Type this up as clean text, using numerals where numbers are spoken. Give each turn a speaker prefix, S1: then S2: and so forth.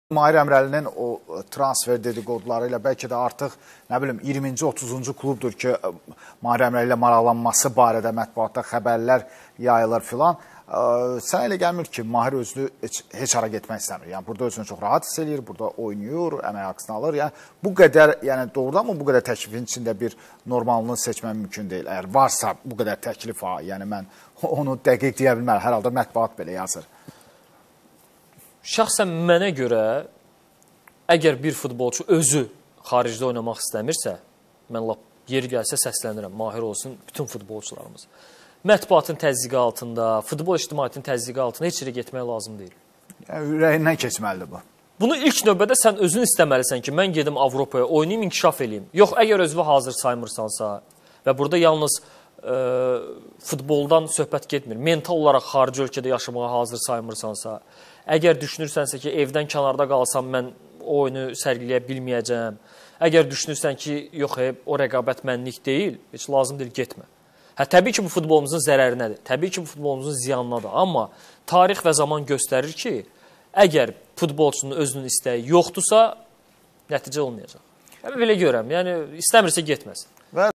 S1: Mahir Əmrəlinin o transfer dedikoduları ilə bəlkə də artıq, nə bilim, 20-ci, 30-cu klubdur ki, Mahir Əmrəli ilə maraqlanması barədə mətbuatda xəbərlər yayılır filan. Sənə elə gəlmir ki, Mahir özünü heç ara getmək istəmir. Yəni, burada özünü çox rahat hiss eləyir, burada oynayır, əmək haqqısını alır. Yəni, bu qədər, yəni doğrudan mı bu qədər təklifin içində bir normalını seçmək mümkün deyil? Əgər varsa bu qədər təklif, yəni mən onu dəqiq deyə bilmərəm. Hər halda mətbuat belə yazır.
S2: Şəxsən mənə görə, əgər bir futbolçu özü xaricdə oynamaq istəmirsə, mən lap yeri gəlsə səslənirəm, Mahir olsun bütün futbolçularımız. Mətbuatın təzyiqi altında, futbol ictimaiyyətinin təzyiqi altında heç yerə getmək lazım deyil.
S1: Yəni, ürəyindən keçməlidir bu.
S2: Bunu ilk növbədə sən özün istəməlisən ki, mən gedim Avropaya, oynayayım, inkişaf eləyim. Yox, əgər özünü hazır saymırsansa və burada yalnız futboldan söhbət getmir, mental olaraq xarici ölkədə yaşamağa hazır saymırsansa, əgər düşünürsənsə ki, evdən kənarda qalsam mən o oyunu sərgiləyə bilməyəcəm, əgər düşünürsən ki, yox, o rəqabət mənlik deyil, heç lazım deyil, getmə. Təbii ki, bu futbolumuzun zərərinədir, təbii ki, bu futbolumuzun ziyanınadır, amma tarix və zaman göstərir ki, əgər futbolçunun özünün istəyi yoxdursa, nəticə olmayacaq. Belə görəm, yəni istəmirsə getməsin.